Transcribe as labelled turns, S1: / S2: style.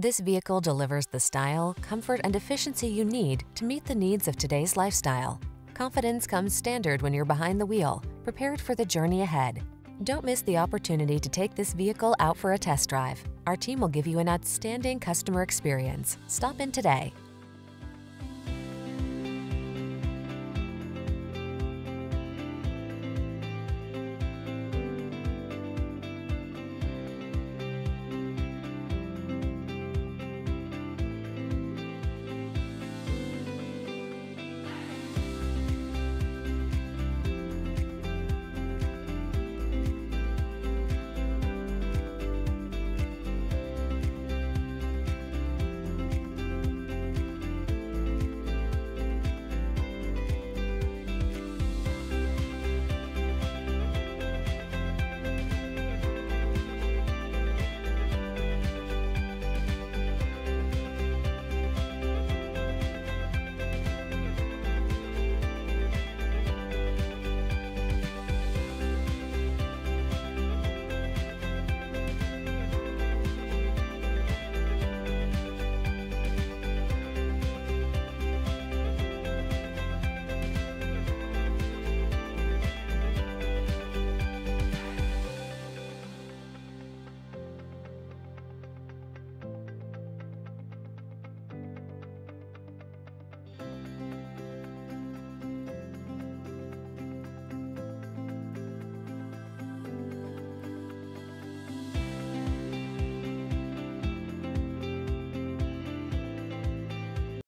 S1: This vehicle delivers the style, comfort, and efficiency you need to meet the needs of today's lifestyle. Confidence comes standard when you're behind the wheel, prepared for the journey ahead. Don't miss the opportunity to take this vehicle out for a test drive. Our team will give you an outstanding customer experience. Stop in today.